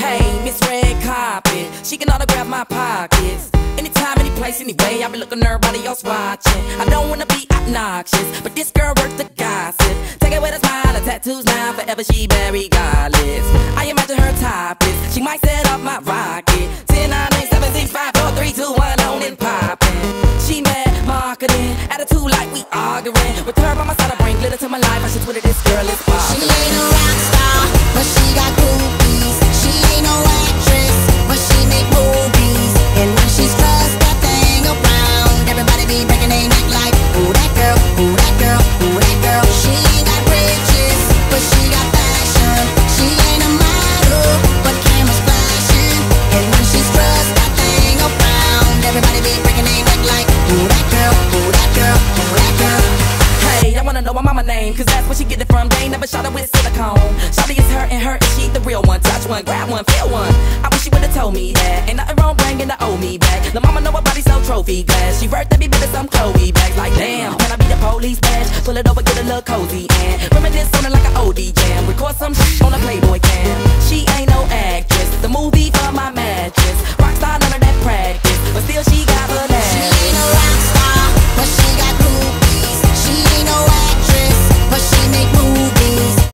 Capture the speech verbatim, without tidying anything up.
Hey, Miss Red Carpet, she can autograph my pockets. Anytime, any place, anyway, I be looking at everybody else watching. I don't wanna be obnoxious, but this girl worth the gossip. Take it with a smile, her tattoos now, forever she very godless. I imagine her topless, she might set up my rocket. Ten, nine, eight, seven, six, five, four, three, two, one, on and poppin'. She mad marketing, attitude like we arguing. With her by my side, I bring glitter to my life. I should Twitter this girl is She ain't a rock star, but she got groupies. She ain't no actress, but she make movies. And when she's stressed, that thing around, everybody be breaking their neck like, ooh, that girl, ooh, that girl, ooh, that girl. She ain't got riches, but she got fashion. She ain't a model, but cameras flashing. And when she's stressed, that thing around, everybody be breaking their neck like, ooh, that girl, ooh, that girl, ooh, that girl. Hey, I wanna know my mama name, cause that's where she get it from. They ain't never shot her with silicone. Shawty is her and her, and she the real one. Touch one, grab one, feel one. I wish she would've told me that. Ain't nothing wrong bringing the owe me back. The mama know her body so trophy glass. She worth every bit of some Chloe bags. Like damn, can I be the police badge? Pull it over, get a little cozy and reminisce on it like an O D jam. Record some shit on a Playboy cam. She ain't no actress, the movie for my mattress. Rockstar, none of that practice.